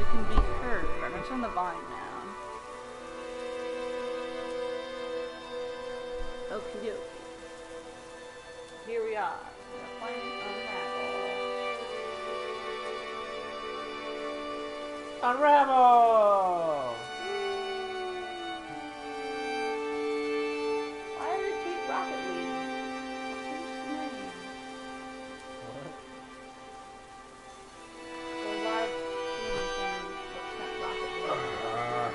we can be heard. I'm gonna turn the volume down. Okie dokie. Here we are. We're playing Unravel. Unravel! Why did it keep Rocket League? What? The live streaming thing that sent Rocket League.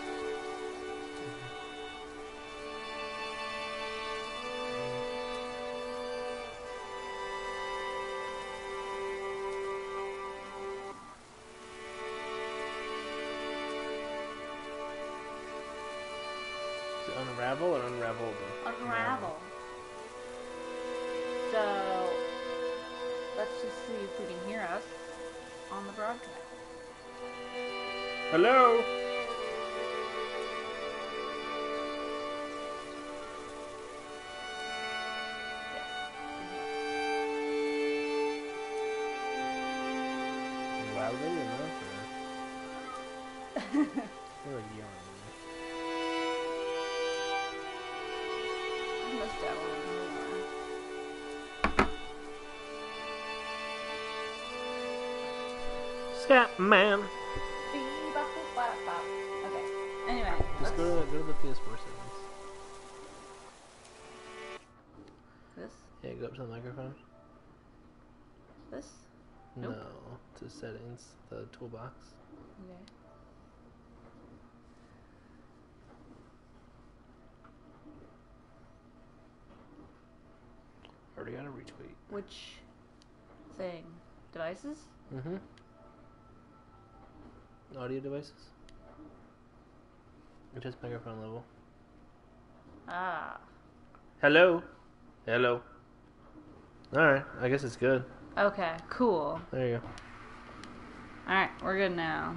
Is it Unravel or Unravelable? Unravel. So, let's just see if we can hear us on the broadcast. Hello? Loudly enough? Or? You're like yawning. I missed that one more. Scatman! Okay. Anyway, Just go to the PS4 settings. this. Yeah, go up to the microphone. This. Nope. No, to settings, the toolbox. Okay. Already got a retweet. Which thing? Devices? Mm-hmm. Audio devices. Just microphone level. Ah. Hello? Hello. Alright, I guess it's good. Okay. Cool. There you go. All right, we're good now.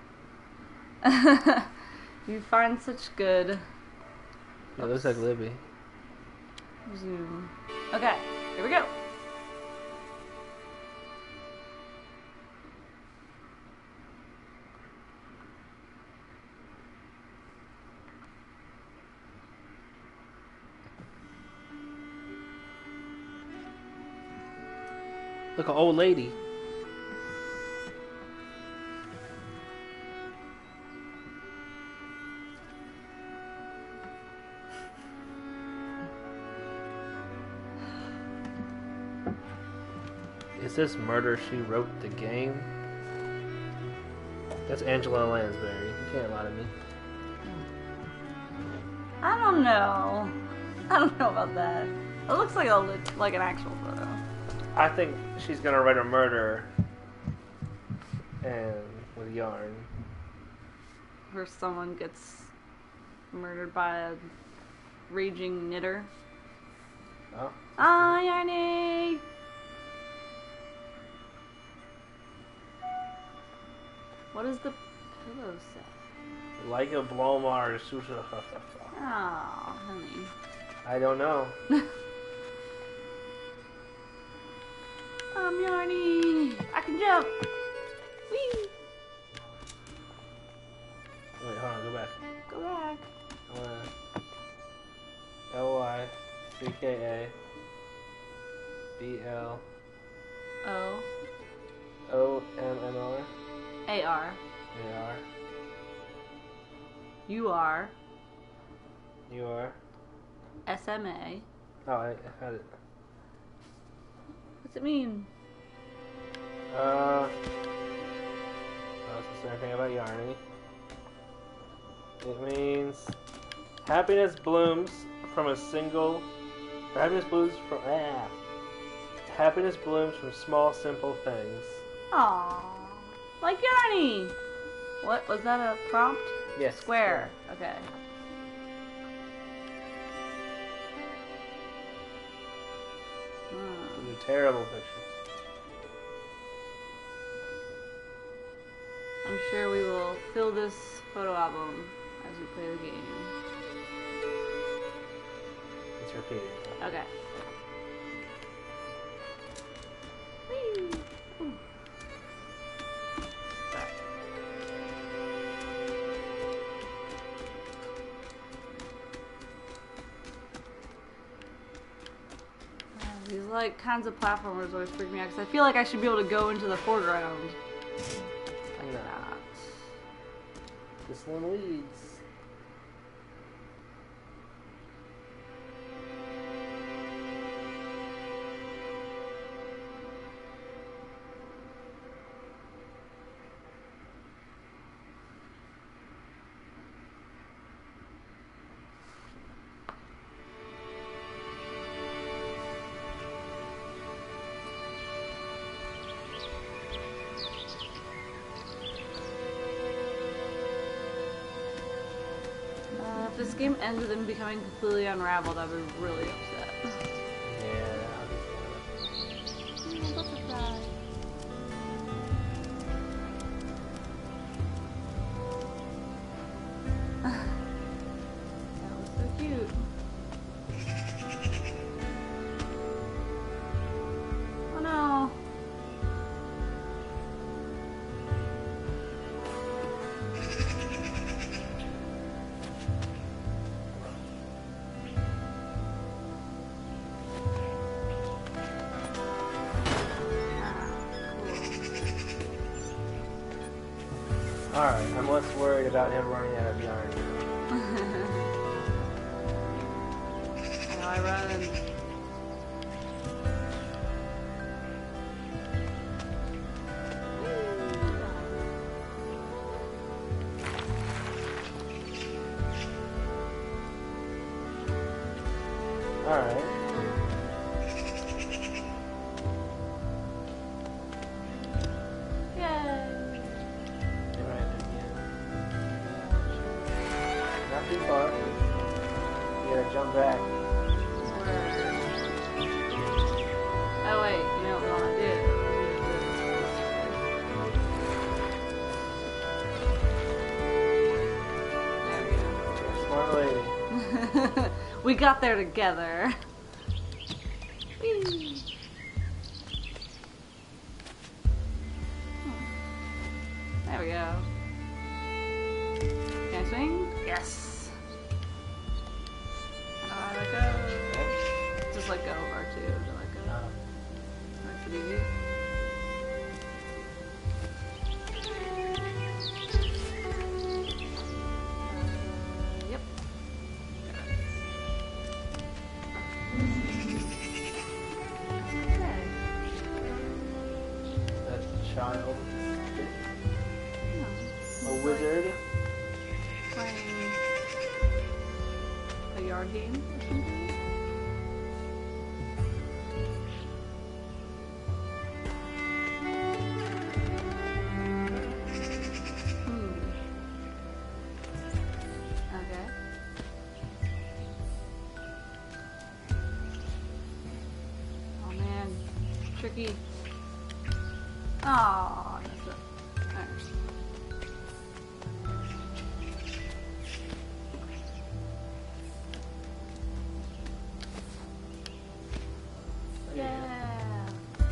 You find such good Yeah, it looks like Libby. zoom. Okay, here we go. Look, an old lady. Is this Murder, She Wrote the Game? That's Angela Lansbury. You can't lie to me. I don't know. I don't know about that. It looks like like an actual photo. I think she's gonna write a murder and with yarn. Where someone gets murdered by a raging knitter. Oh. Ah, Yarny! What does the pillow say? Like a Blomar. Oh, honey. I don't know. I'm Yarny! I can jump! Whee! Wait, hold on, go back. Go back. I wanna LYCKABLOMMR A-R. AR. You are. You are. S-M-A. Oh, I had it. What's it mean? I was just anything about Yarny. It means happiness blooms from a single. Happiness blooms from Happiness blooms from small, simple things. Aww. Like Yarny! What, was that a prompt? Yes. Square. Okay. Those are terrible pictures. I'm sure we will fill this photo album as we play the game. It's repeating. Okay. Whee! Ooh. Sorry. like kinds of platformers always freak me out because I feel like I should be able to go into the foreground. Like that. This one leads. If this game ends with them becoming completely unraveled, I'd be really upset. Yeah. Butterfly. That was so cute. Oh no. Alright, I'm less worried about him running out of yarn. Now I run. Alright. Yay! Get right there again. Not too far. You gotta jump back. Oh wait, you know what we want to do? There we go. Smart lady. We got there together. Whee! There we go. Can I swing? Yes. How do I let go? Just let go of R2 to let go. Makes it easy. Yep. Okay. That child. Yeah. A wizard. Playing a yard game or something. Okay. Oh man, tricky. Oh, I messed up. Alright. Yeah.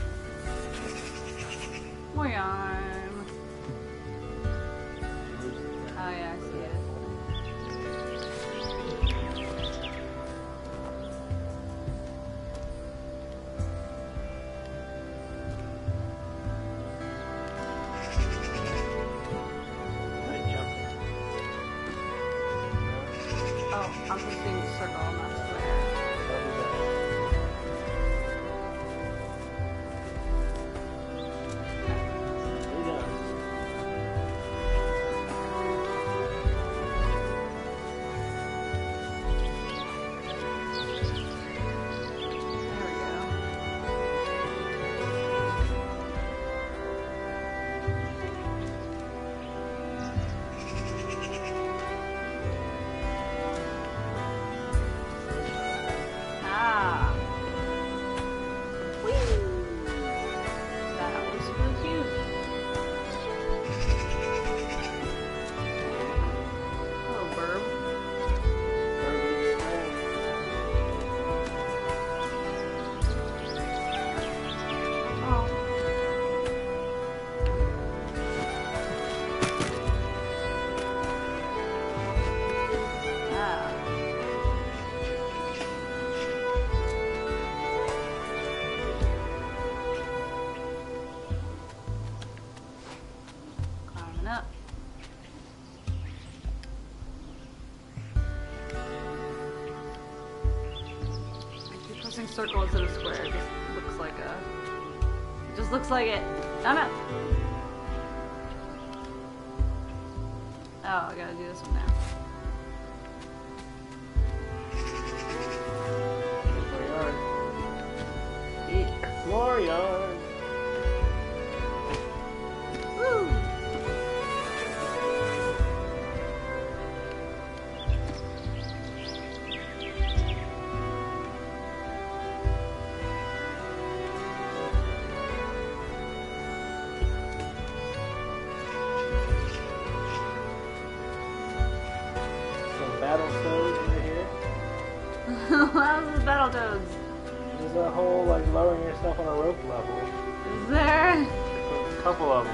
More yarn. Oh yeah, I see it. Oh, I'm supposed to be in the circle, not square. There we go. circle instead of square. It just looks like a. It just looks like it. Oh no! Oh, I gotta do this one now. More yarn. Woo! Some Battletoads over here. How's the Battletoads? There's a whole like lowering yourself on a rope level. Is there? A couple of them.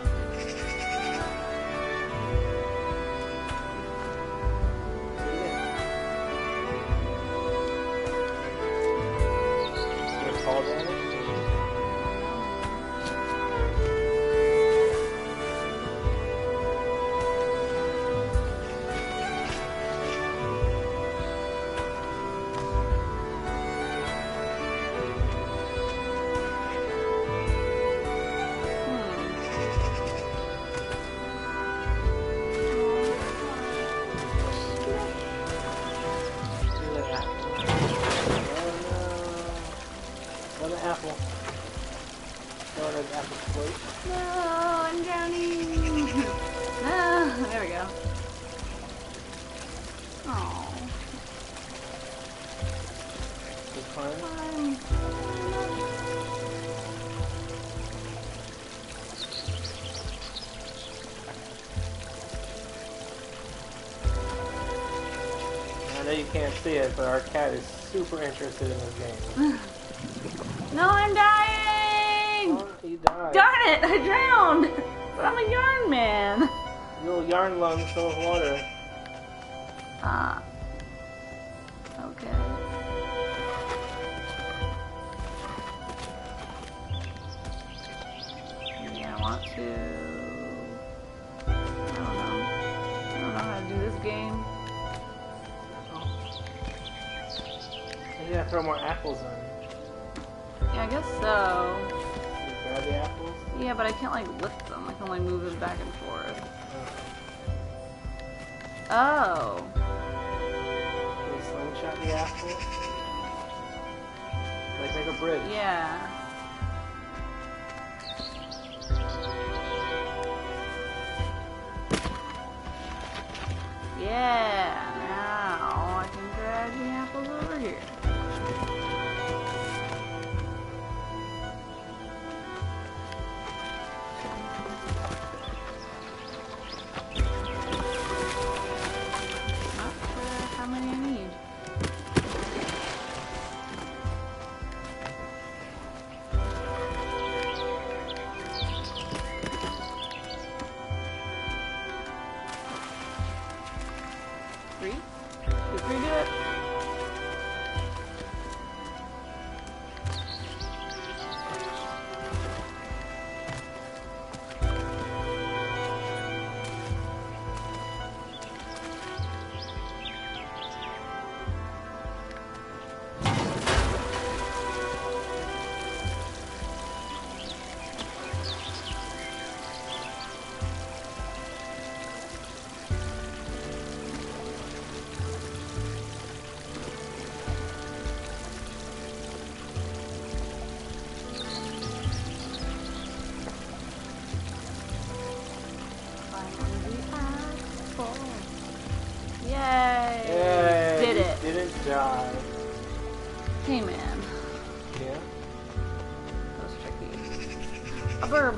Gonna fall down it? Apple. Going as apple float. No, I'm drowning. No, there we go. Oh, Good climb. fun. I know you can't see it, but our cat is super interested in this game. No, I'm dying. Oh, he died. Darn it, I drowned. But I'm a yarn man. Little yarn lungs full of water. Ah. Okay. Yeah, I want to. I don't know. I don't know how to do this game. You gotta throw more apples on. Yeah, I guess so. You grab the apples. Yeah, but I can't like lift them. I can only move them back and forth. Oh. Can you slingshot the apple? Like make a bridge. Yeah. Yeah. Now I can drag the apples over here. Not sure how many I need. Three? Did three do it? Yay! Yay! Did you it. Didn't die. Hey man, Yeah. that was tricky. A burb.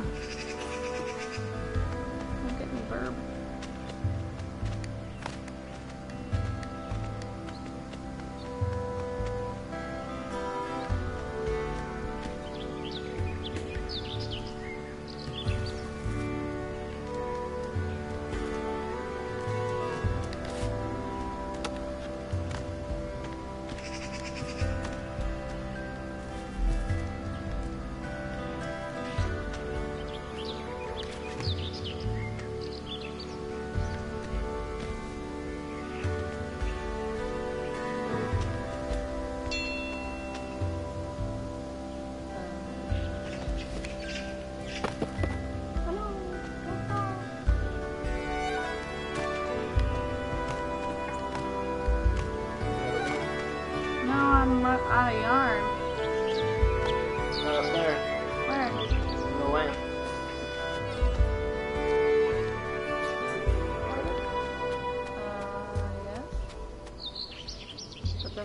Don't get me burb.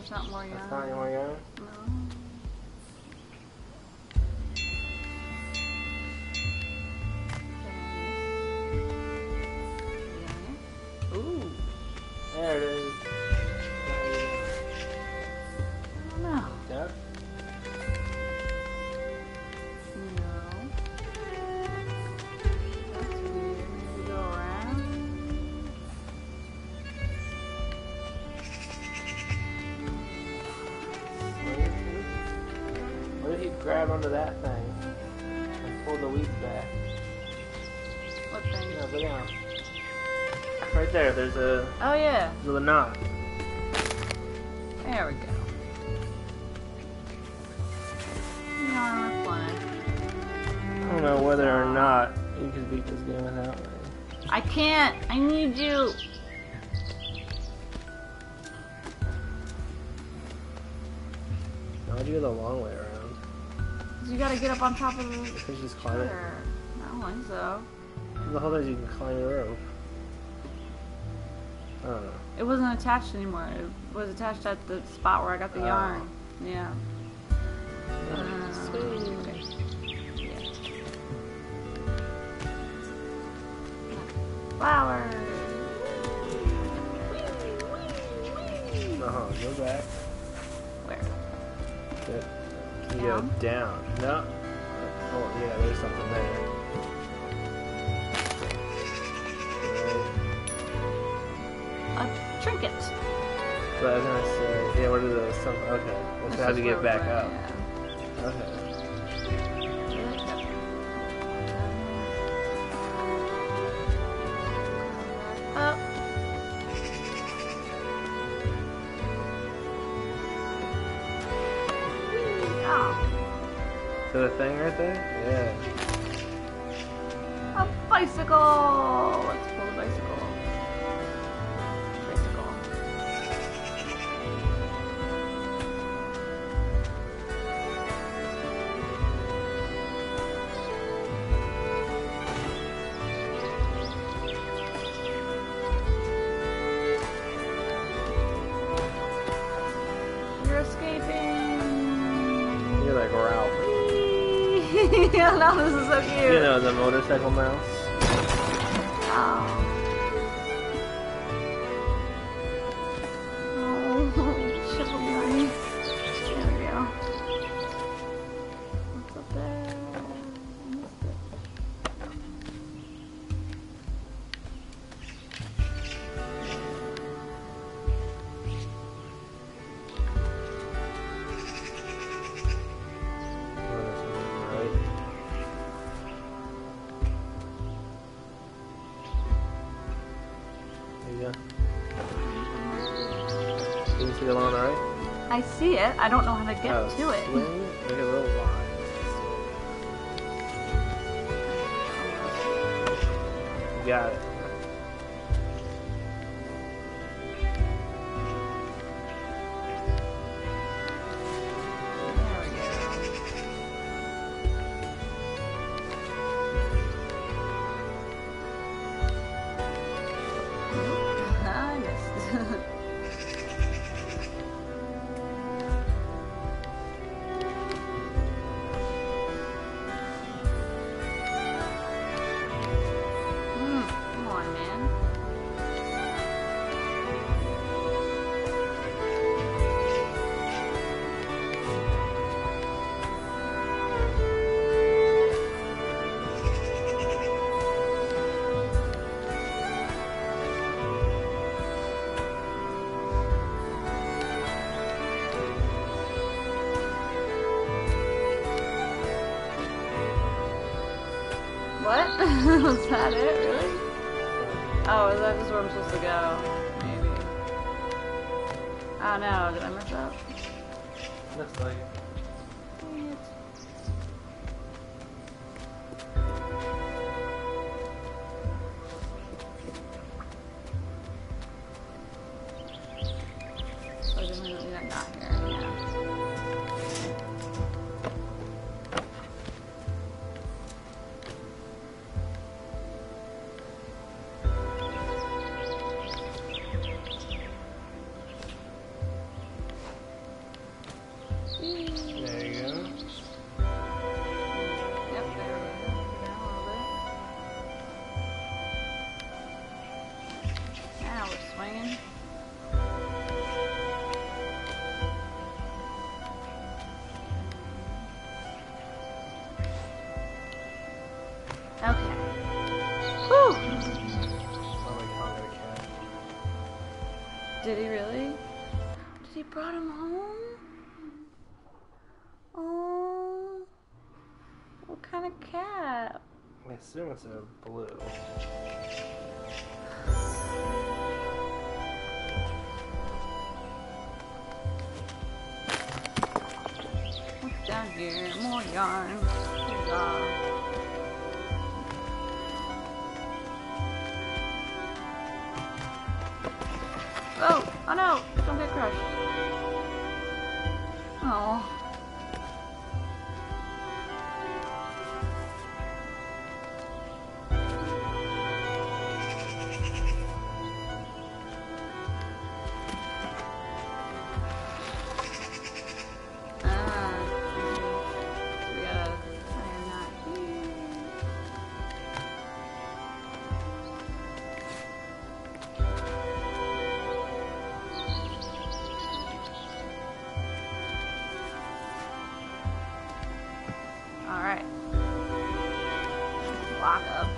That's not more That's not more yarn? No. Ooh. There it is. I don't know. Yep. No. That's weird. Maybe go around. What if you grab onto that thing and pull the weeds back? What thing? No, go down. Right there, there's a Oh yeah. knot. There we go. Yarn replenished. I don't know whether or not you can beat this game without me. I can't. I need you. Why'd you go the long way around? You gotta get up on top of the. You should just climb it. Sure. I don't think so. The whole thing is you can climb the rope. I don't know. It wasn't attached anymore. It was attached at the spot where I got the yarn. Yeah. Okay. Yeah. Flower. Go back. Where? Good. You go down. No. Oh, yeah, there's something there. A trinket. So I was gonna say, yeah, what are those? Okay. That's how to get back up. Yeah. Okay. Up. Oh, Is that a thing right there? Yeah. a bicycle. Let's pull the bicycle. Tricycle. You're escaping. You're like Ralph. Yeah, no, this is so cute. You know, the motorcycle mouse. Oh. Oh, shovel me. There we go. What's up there? I missed it. Right. There you go. You can see the one on the right? I see it. I don't know how to get Oh, to it. swing, make it a little wide. You got it. There we go. I missed. Come on, man. What? Was that it? Really? Oh, is that just where I'm supposed to go? Maybe. Oh no, did I mess up? Looks like it. Dang it. So definitely not here. Yeah. Okay. Whew! Somebody conquered a cat. Did he really? Did he brought him home? Oh. What kind of cat? I assume it's a blue. What's down here? More yarn. Oh! Oh no! Don't get crushed. Oh. Alright. Lock up.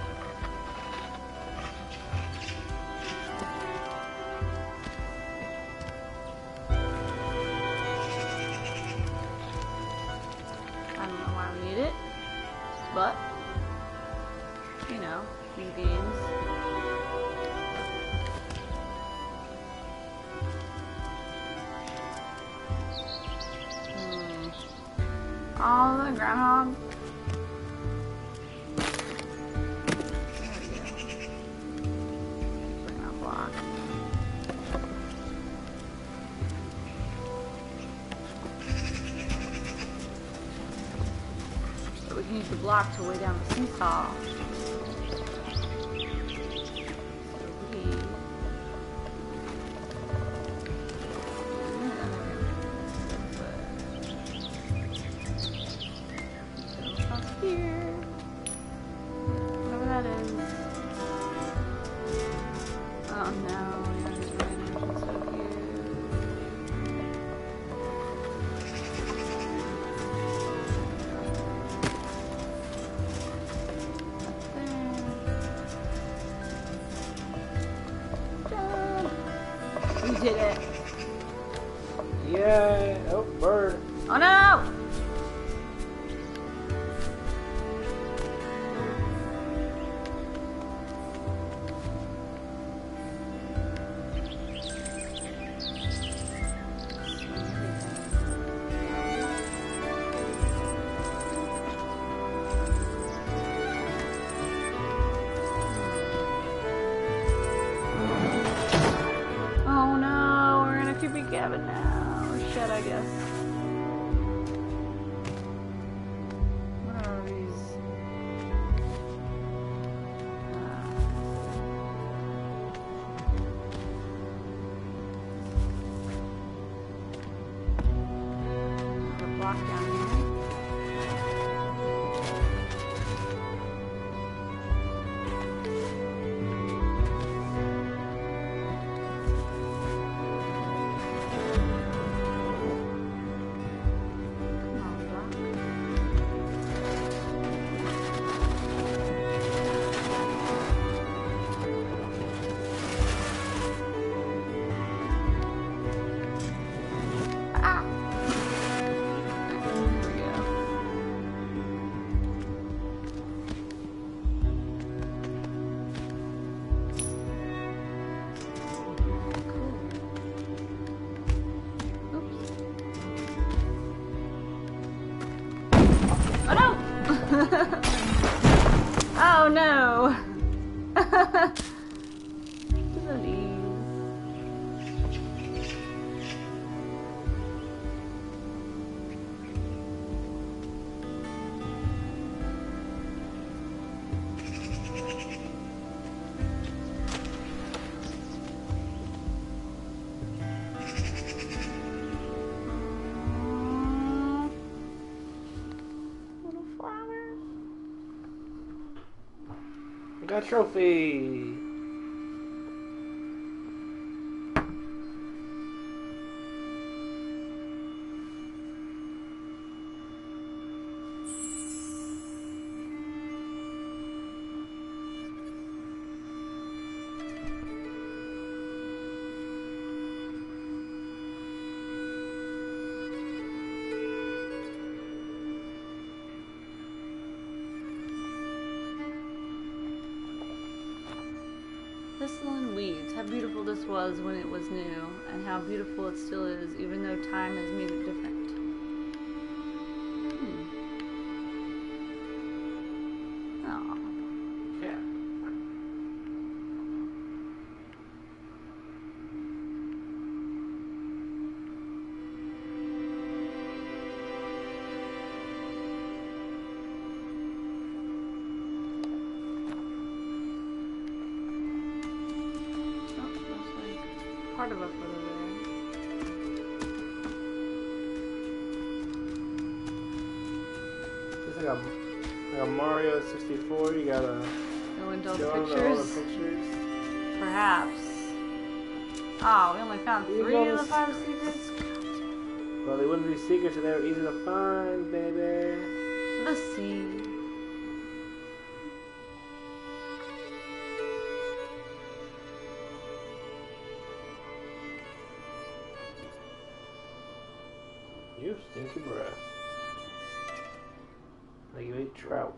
I don't know why we need it, but, you know, new games. Oh, the groundhog. There we go. Bring that block. So we can use the block to weigh down the seesaw. Here. Whatever that is. Oh no, yeah, he's raining. So cute. Jump! We did it. Yay! Oh, bird. Oh no! Oh no, we're in a creepy cabin now. Or shed, I guess. What are these? Another block down here. Oh no! The leaves. Little flowers. We got a trophy. Thistle and weeds. How beautiful this was when it was new, and how beautiful it still is, even though time has made it different. Aw. Yeah. Part of a photo there. It's like a Mario 64. You gotta Go into all show the them pictures. all the pictures. Perhaps. Oh, we only found You 3 of the almost- 5 secrets. Well, they wouldn't be secrets if they were easy to find, baby. The sea. You stinky breath. Like you ate trout.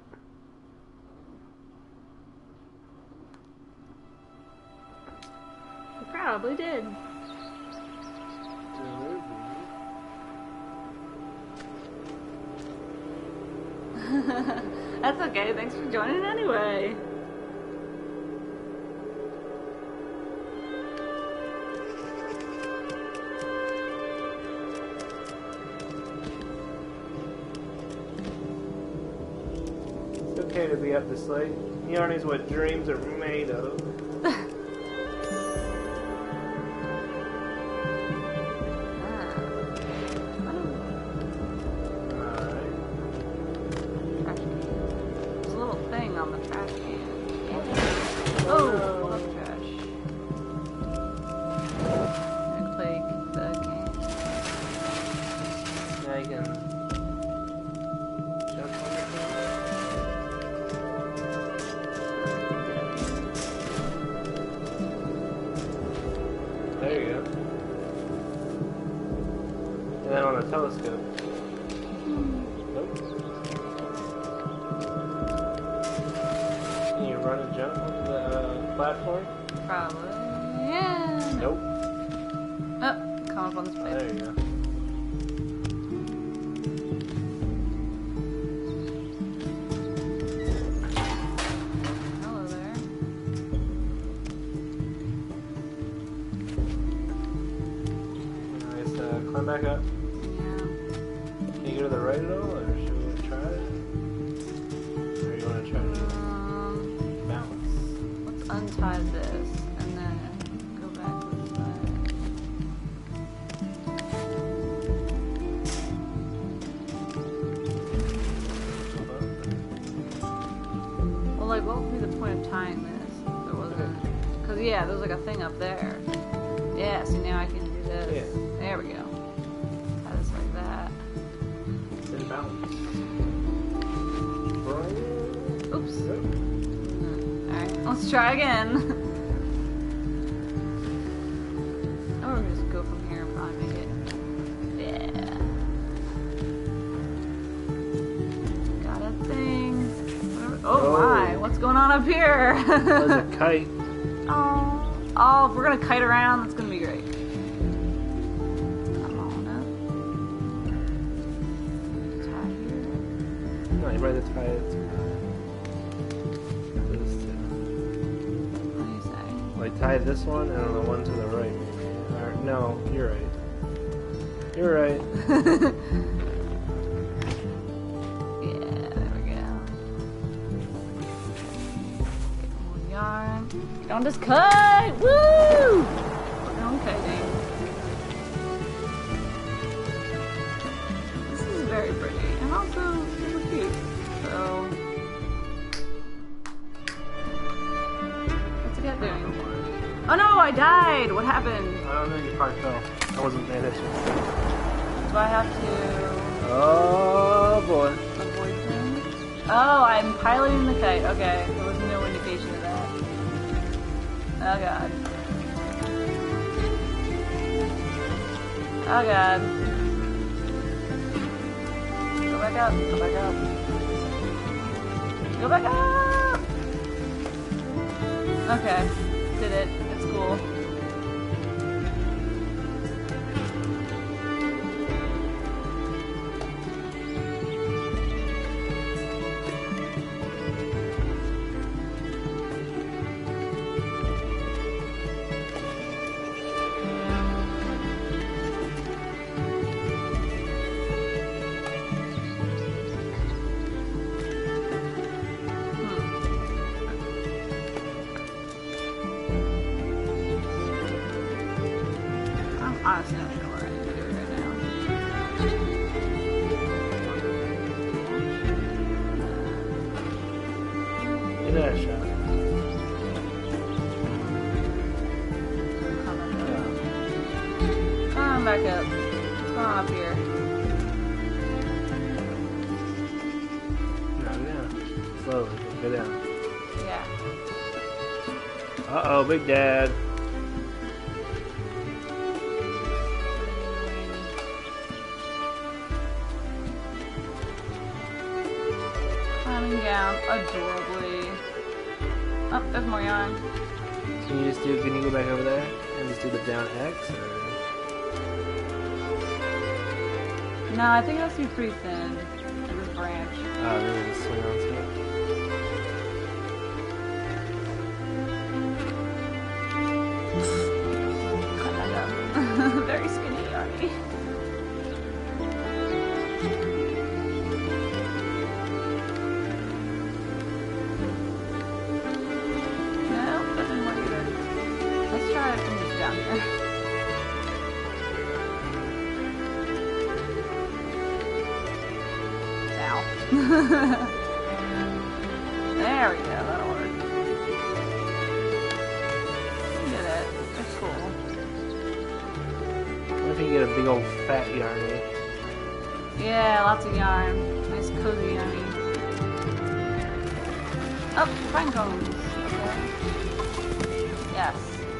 We probably did. That's okay, thanks for joining anyway. It's okay to be up this late. Yarn is what dreams are made of. Alright. Trash can. There's a little thing on the trash can. Oh, Oh, no. full of trash. Looks like the can. Now you can jump on the thing. There you go. And then on the telescope. Nope. Can you run and jump on the platform? Probably. Yeah. Nope. Oh, come up on this plate. There you go. Hello there. Nice. Climb back up. Yeah. Can you go to the right at all, or should we try it? Or you want to try to balance? Let's untie this and then go back this side. Well, like, what would be the point of tying this if there wasn't? Because, yeah, there's like a thing up there. Yeah, see, now I can do this. Yeah. There we go. Tie this like that. It's in balance. Right. Oops. Yep. Alright, let's try again. Or we'll just go from here and probably make it. Yeah. Got a thing. Oh Oh. my, what's going on up here? There's a kite. Oh, if we're gonna kite around, that's gonna be great. Come on up. Tie here. No, you rather tie it to this too. What do you say? Like tie this one and on the one to the right. Or, no, you're right. You're right. Yeah, there we go. Get more yarn. Get on this kite! Woo! We're on kiting. This is very pretty and also super cute. So, what's the cat doing? Oh no, I died! What happened? I don't know, you probably fell. I wasn't paying attention. Do I have to Oh boy. avoid things? Oh, I'm piloting the kite. Okay, there was no indication of that. Oh god. Oh god. Go back up. Go back up. Go back up! Okay. did it. It's cool. Honestly, not sure where I need to do right now. Give that a shot. Come back up. What's going on up here? No, go down. Slowly. Go down. Yeah. Uh-oh, Big Dad. Climbing down adorably. Oh, there's more yarn. Can you go back over there and just do the down X, or? No, I think that's too pretty thin. This branch. Oh, really? Just swing on stuff? Cut that up. Very skinny yarny. No, that didn't work either. Let's try it from just down here. Ow. There we go, that'll work. Did it. That's cool. What if you get a big old fat yarny? Yeah, lots of yarn. Nice cozy yarny. Oh, pine cones. Okay. Yes.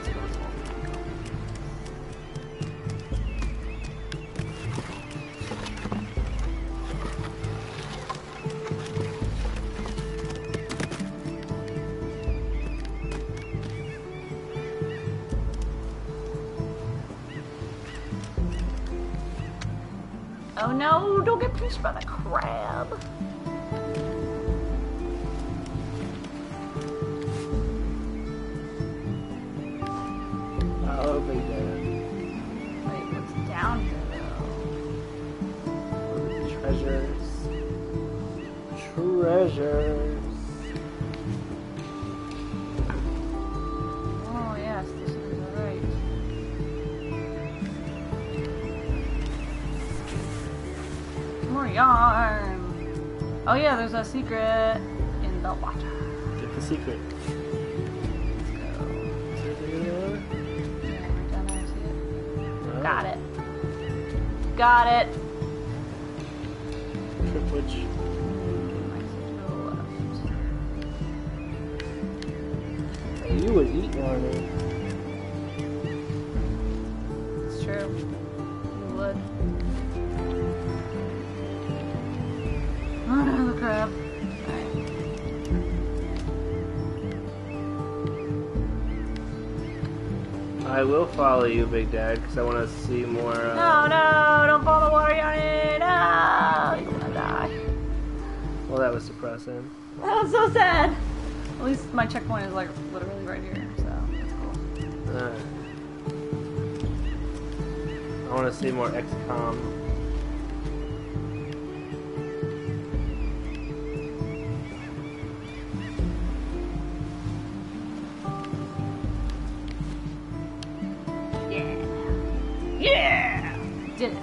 Oh no, don't get pinched by the crab. Oh, Big Dad. Wait, what's down here though? Treasures. Treasures. Oh yes, this is right. More yarn. Oh yeah, there's a secret in the water. Get the secret. Let's go. Yeah, right down there, see it? Oh. Got it. Got it. Tripwich. You would eat yarny. It's true. You would. Oh no, the crab. Alright. I will follow you, Big Dad, because I want to see more. No, no, don't fall in the water, Yarny. No, you're gonna die. Well, that was depressing. That was so sad. At least my checkpoint is like literally right here, so that's cool. I want to see more XCOM. Yeah. Yeah! Did it.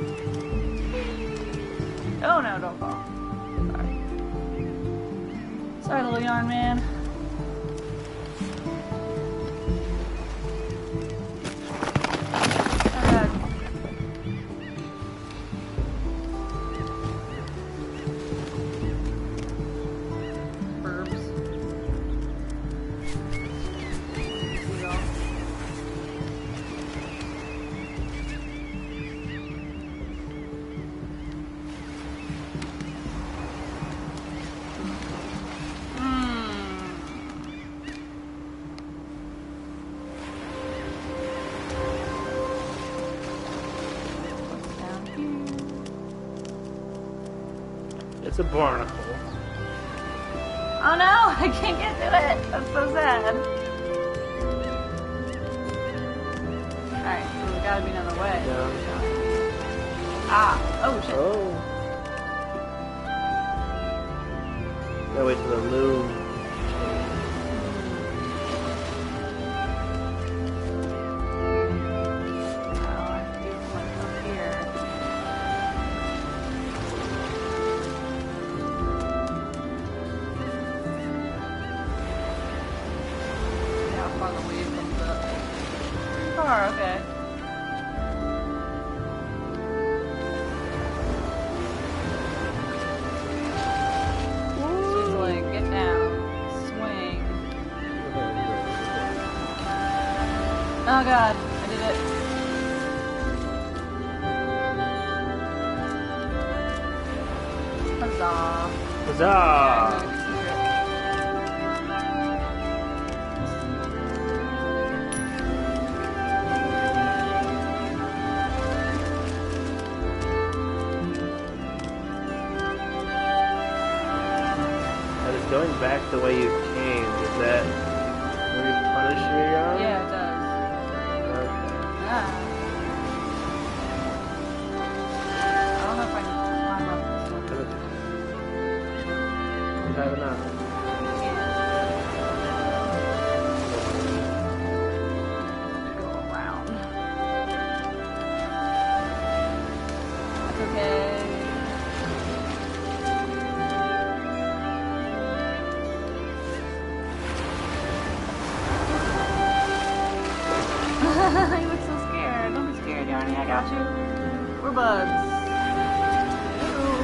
Oh no, don't fall. Sorry. Sorry, little yarn man. It's a barnacle. Oh no, I can't get to it. That's so sad. Alright, so there's gotta be another way. Yeah. Ah, oh shit. Oh. Gotta wait till the moon. Oh, I have to do myself here. See how far the wave comes up. Pretty far, okay. She's like, get down, swing. Oh god, I did it. Huzzah. Huzzah! That is going back the way you came. Does that really punish you, Yana? Yeah, it does. Okay. Ah. I don't know if I can climb up this one. You have enough. Go around. That's okay. You look so scared. Don't be scared, Yarny. I got you. We're buds. Ooh.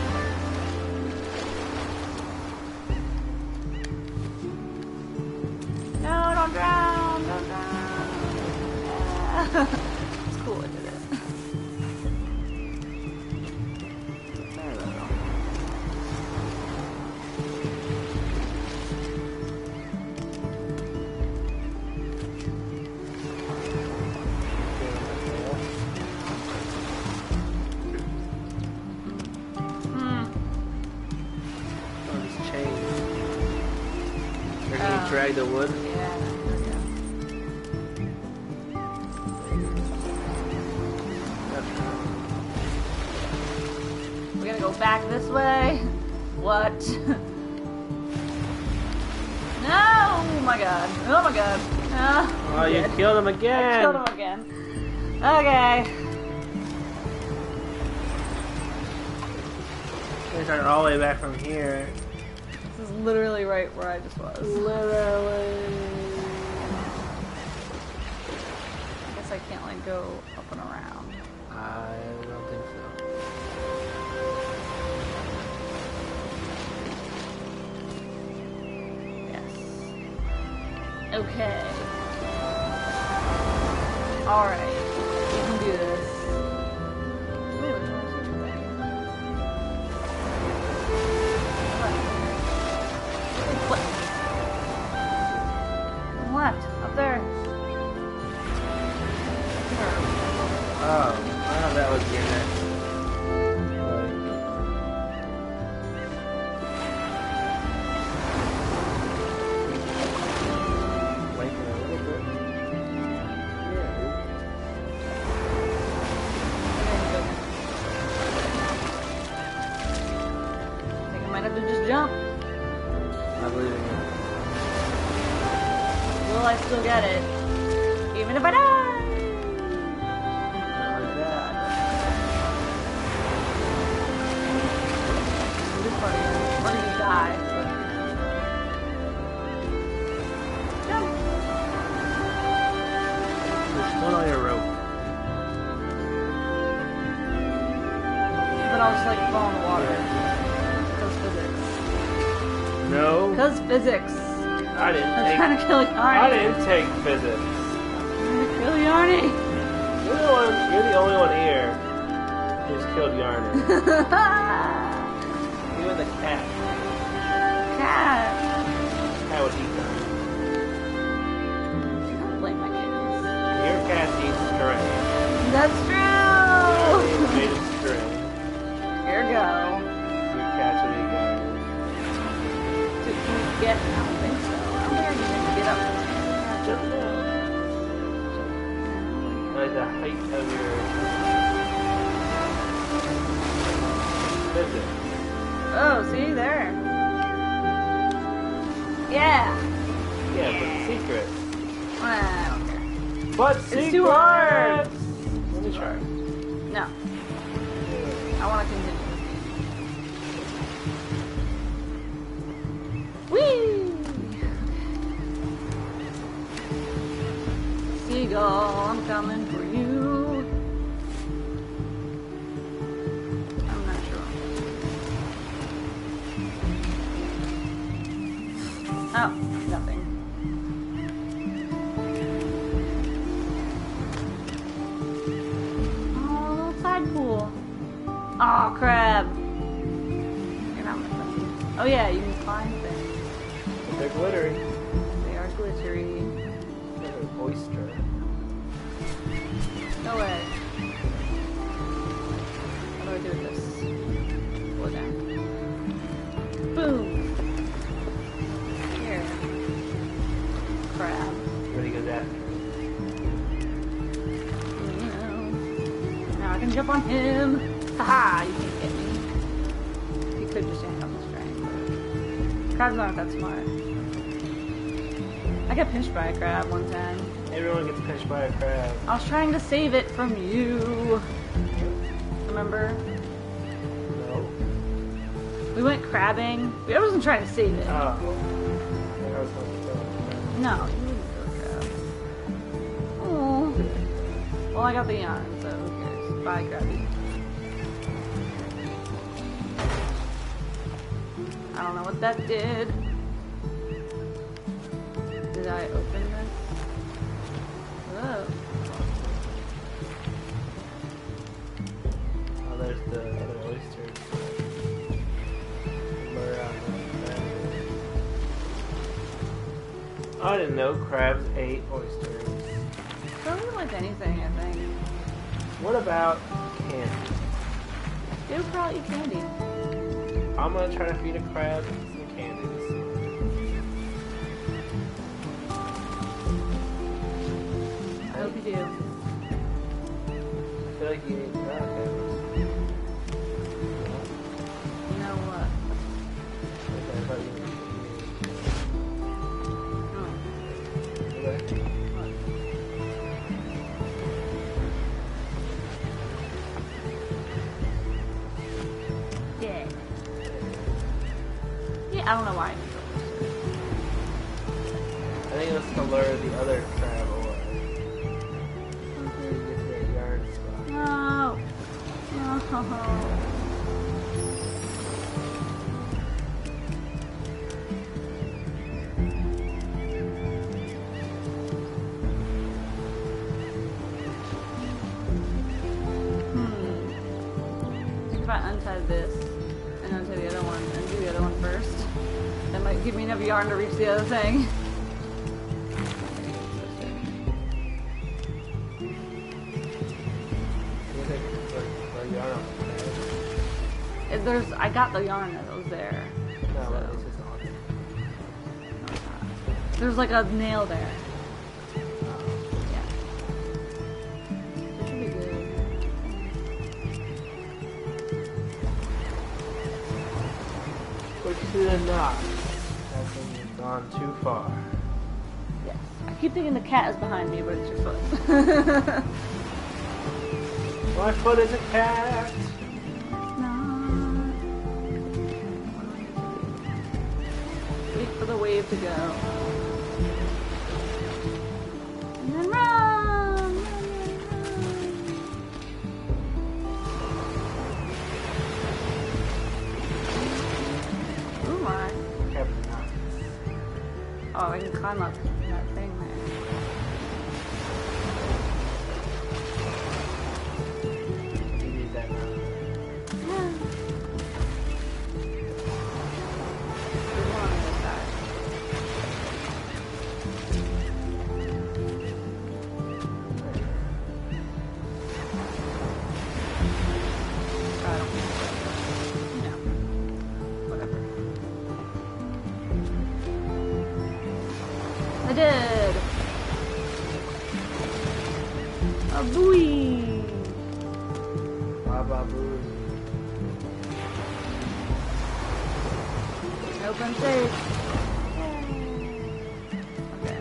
No, don't drown. Don't drown. Yeah. It's cool. I did it. There we go. Oh, this chain. Or can you drag the wood? Yeah. We gotta go back this way. What? No! Oh my god. Oh my god. Oh, you killed him again! Killed him again. Okay. They started all the way back from here. This is literally right where I just was. Literally. I guess I can't like go up and around. I don't think so. Yes. Okay. Alright. We can do this. What? Up there. Oh, I thought that was your next. Wait a little bit. I think I might have to just jump. I believe in you. Will I still get it? Even if I die? Not like that. This part, we're gonna die. Jump! Just pull on your rope. But I'll just like fall in the water. Because physics. No, Because physics. I didn't I'm take. trying to kill Yarny. I didn't take physics. I'm trying to kill Yarny. You're the only one here who's killed Yarny. You and the cat. Cat. Cat would eat them. Don't blame my kids. Your cat eats string. That's true. It's made of string. Here we go. Your cat's the height of your visit. Oh, see there. Yeah. Yeah, but secret. I don't care. But It's secret! too hard. Let me try. No. I want to continue. Whee! Seagull, I'm coming for you. I'm not sure. Oh, nothing. Oh, little side pool. Oh, crab. You're not missing. Oh yeah, you can climb things. They're glittery. They are glittery. Like an oyster. No way. How do I do this? Pull it down. Boom! Here. Crab. Everybody goes after Now I can jump on him. Haha, you can't get me. You could just yank on the string. Crabs aren't that smart. I got pinched by a crab one time. Everyone gets pinched by a crab. I was trying to save it from you. Remember? No. We went crabbing. I wasn't trying to save it. Oh. I was going to kill it. No, you wouldn't kill a crab. Oh. Well, I got the yarn, so who cares? Bye, crabby. I don't know what that did. Did I open this? Oh. Oh, there's the other oysters. Lure out the crab. I didn't know crabs ate oysters. Crabs don't like anything, I think. What about candy? They would probably eat candy. I'm gonna try to feed a crab some candy this season. I hope you do. I feel like you need crab apples. You know what? Okay, I thought you Oh. needed. Okay. What? Yeah. Yeah, I don't know why I need I think it was to lure the other crab away. Until you get to that yard spot. No. No. If I untie this and untie the other one and do the other one first, that might give me enough yarn to reach the other thing. I got the yarn that was there. No, So. it's just on it. There's like a nail there. Yeah. It should be good. Push to the knot. That thing has gone too far. Yes. I keep thinking the cat is behind me, but it's your foot. My foot is a cat. Wait for the wave to go. And then run! Oh my. Captain Knox. Oh, I can climb up that thing there. You need that now. Yeah. There's one on the other side. I don't know. Whatever. I did! A buoy. Baba Boo. Open safe. Okay.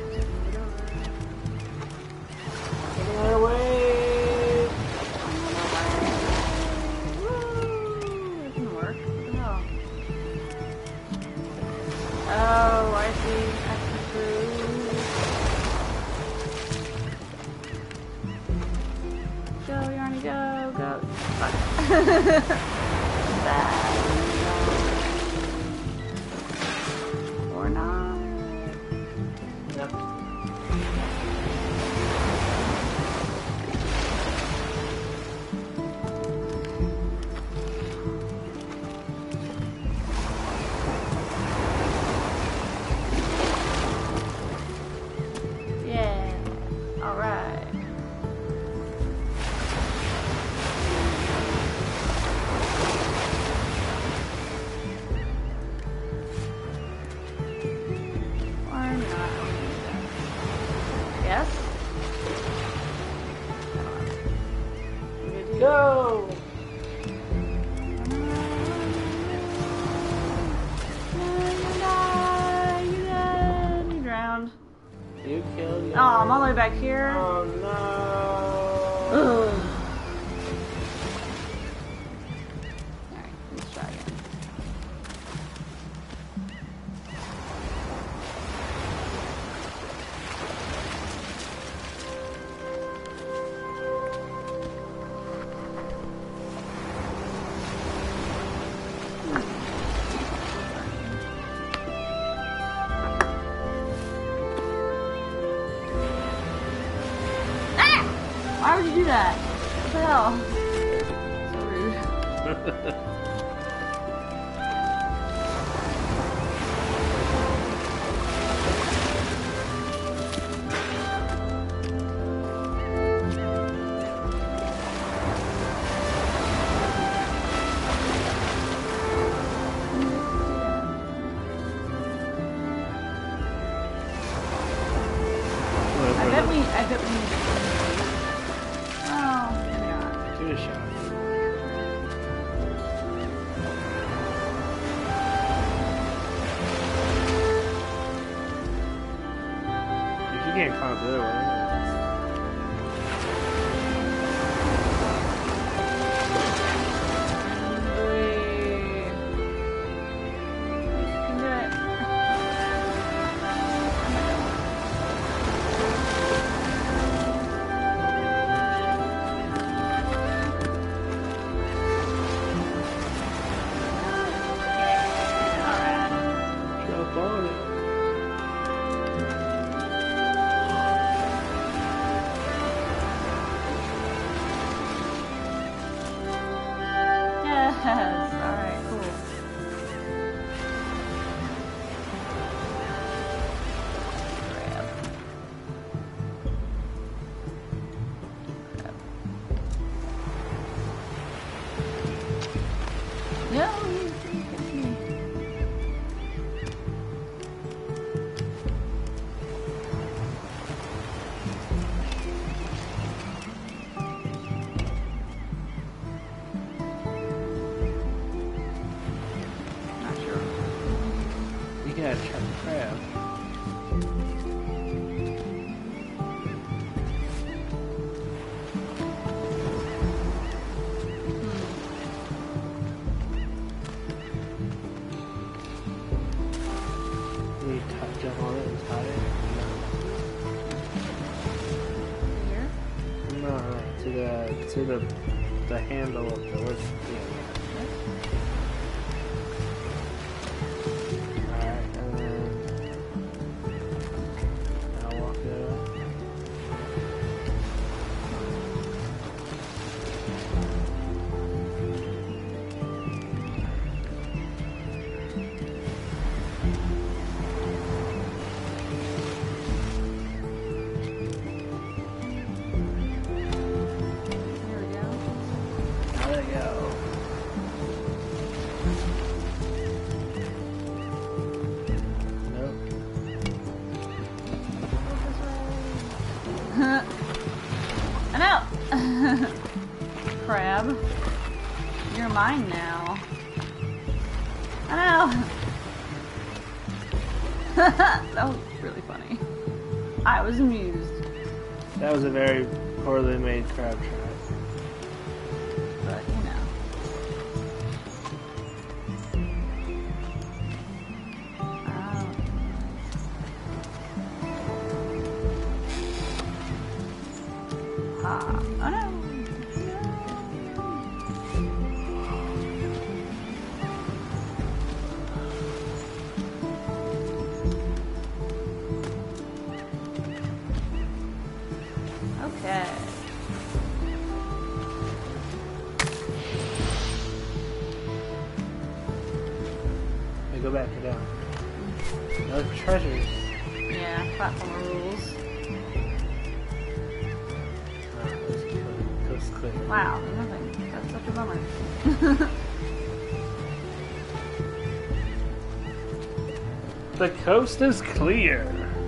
Taking her away. Woo! It didn't work. What the hell? Oh, I see. Extra food. Go, Yarny, go, go. Fuck. Or not. Yep. Yeah. Alright. Or not. Yes? Go! You drowned. You killed your... Oh, I'm all the way back here. Oh no! Ugh. Alright, let's try again. Why would you do that? What the hell? So rude. I bet we need to. Oh, maybe not. Shoot a shot. If you can't climb the other way. You can do it. Jump on it. Yes. Alright, cool. Grab. No, it's me. Not sure. You gotta try the crab. You jump on it and tie it. Here? No, to the handle of the wood. Alright, and then I'll walk it up. There we go. There we go. crab. You're mine now. I know. That was really funny. I was amused. That was a very poorly made crab trap. But, you know. Oh no. Okay. We go back down. No treasures. Yeah, platform rules. Coast clear. Wow, nothing. That's such a bummer. The coast is clear.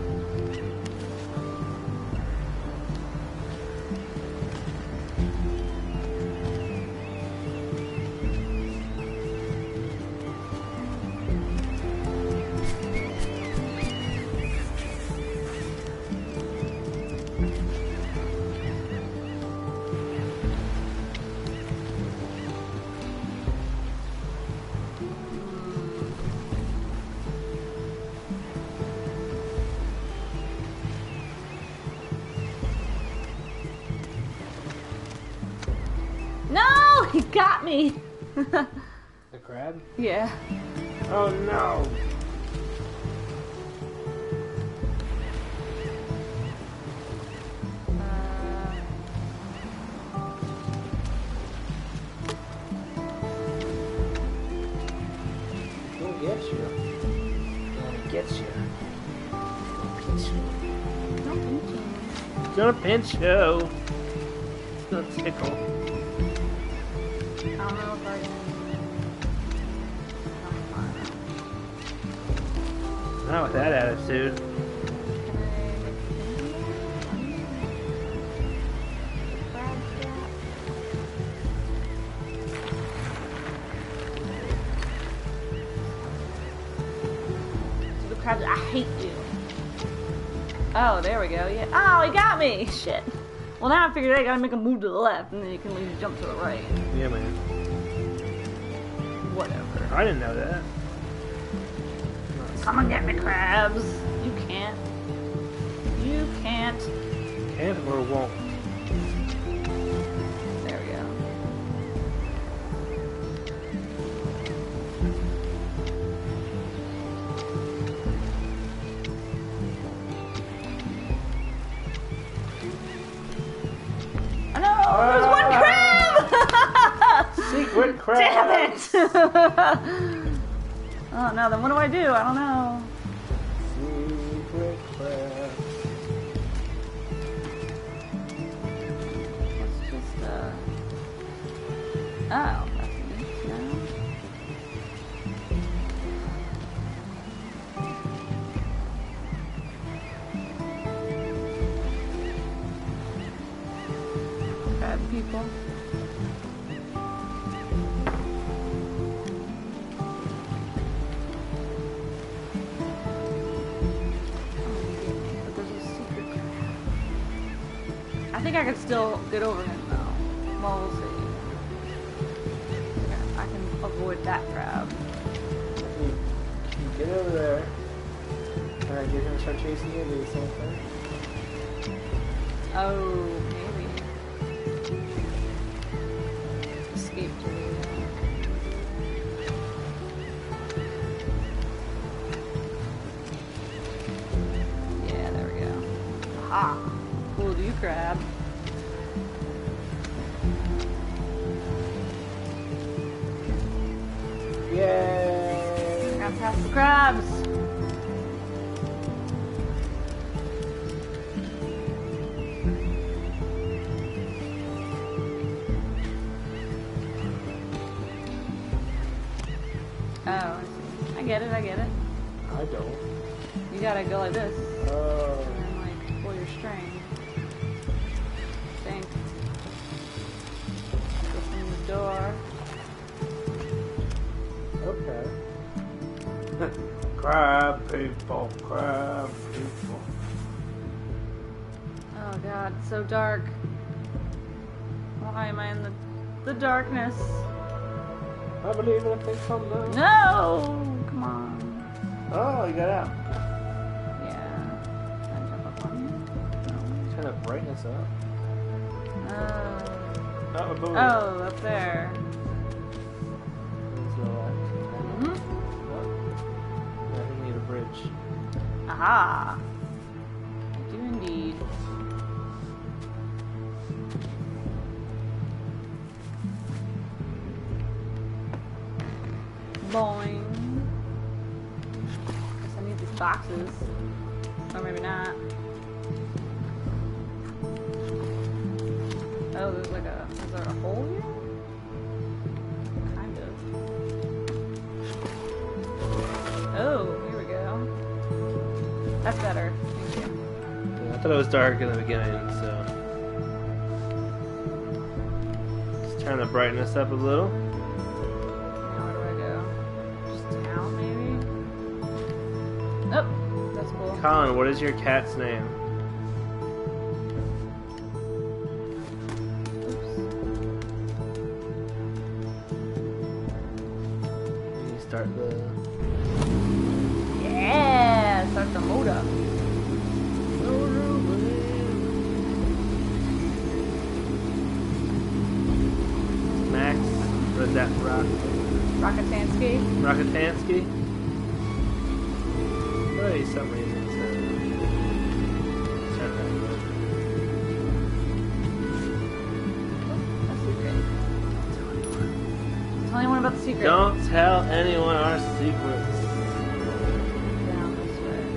No! He got me! The crab? Yeah. Oh no! He'll get you. He'll get you. Pinch you. No pinching. It's gonna pinch you. It's gonna tickle. I don't know if I can... Not with that attitude. The crabs, I hate you. Oh, there we go. Yeah. Oh, he got me. Shit. Well, now I figured I gotta make a move to the left, and then you can leave a jump to the right. Yeah, man. Whatever. I didn't know that. Come and get me, crabs. You can't. You can't. Can't or won't. There we go. Oh no! There's one crab! Secret crab! Damn it! Oh no, then what do? I don't know. Secret crab. Let's just, oh, that's neat, no? Crab people. I think I could still get over him though. Well, we'll see. Yeah, I can avoid that crab. You get over there. Alright, get him to start chasing you, do the same thing. Oh, maybe. Escape to the... Yeah, there we go. Aha! Fooled you, crab. Yay! Got past the crabs! Oh, I see. I get it. I don't. You gotta go like this. Oh. And then, like, pull your string. Think. Go from okay. Crab people, crab people. Oh god, it's so dark. Why am I in the darkness? I believe in a thing called love. No! Come on. Oh, you got out. Yeah. Can I jump up on you? Turn the brightness up. No. Oh, boom. Oh, up there. Let's go left. Hmm? What? I think we need a bridge. Aha! I do indeed. Boing. Guess I need these boxes. Or maybe not. Oh, there's like a... Is there a hole here? Kind of. Oh, here we go. That's better. Thank you. Yeah, I thought it was dark in the beginning, so. Just turn the brightness up a little. Now where do I go? Just town, maybe? Oh, that's cool. Colin, what is your cat's name? You start the. Yeah, start the motor. Max Rockatansky. Rockatansky? Oh, he's some reason. A secret. Tell anyone about the secret. Don't tell anyone our secrets. Down this way.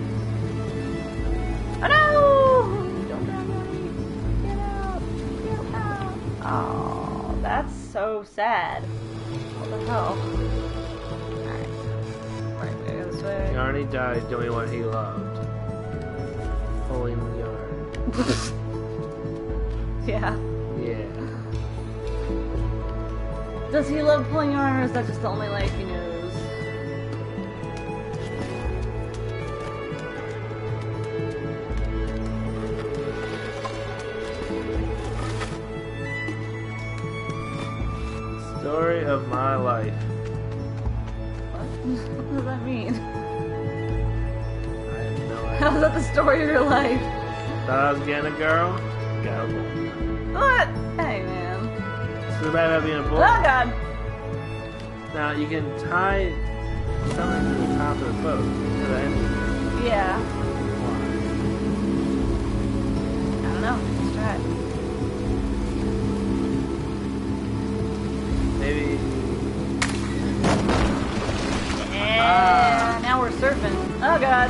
Oh no! Don't grab me. Get out. Get out. Oh, that's so sad. What the hell? Alright. Right, go this way. Yarny died doing what he loved. Pulling the yarn. Yeah. Yeah. Does he love pulling yarn, or is that just the only life he knows? Story of my life. What? What does that mean? I have no idea. How's that the story of your life? Thought I was getting a girl? Got a boy. What? Hey, man. It's too bad about being a Oh, boy. God. Now you can tie something to the top of the boat. To the engine. Yeah. I don't know. Let's try it. Maybe. Yeah. Now we're surfing. Oh, God.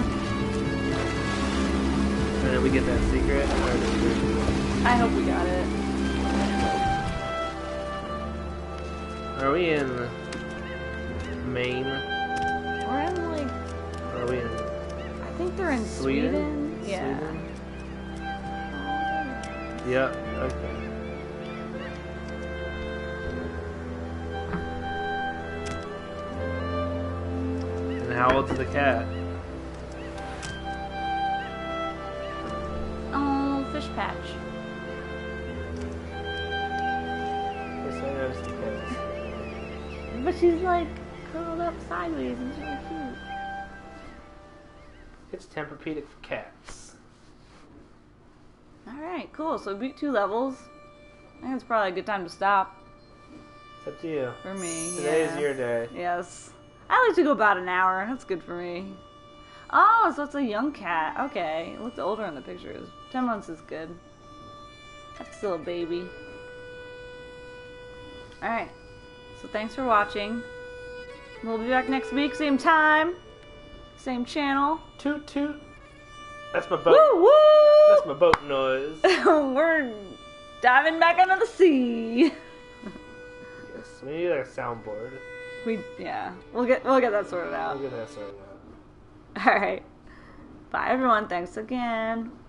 And then we get that secret. I hope we got it. Are we in Maine? We're in, like... Or are we in I think they're in Sweden. Yeah. Sweden? Yep. Okay. And how old's the cat? Oh, fish patch. Yes, I noticed the cat. But she's like curled up sideways and she's really cute. It's Tempur-Pedic for cats. Alright, cool. So we beat 2 levels. I think it's probably a good time to stop It's up to you. for me. Today yeah. is your day. Yes. I like to go about an hour. That's good for me. Oh, so it's a young cat. Okay. It looks older in the pictures. 10 months is good. That's still a baby. Alright. So thanks for watching. We'll be back next week. Same time. Same channel. Toot toot. That's my boat. Woo woo! That's my boat noise. We're diving back into the sea. Yes, we need a soundboard. We'll get that sorted out. We'll get that sorted out. All right. Bye everyone. Thanks again.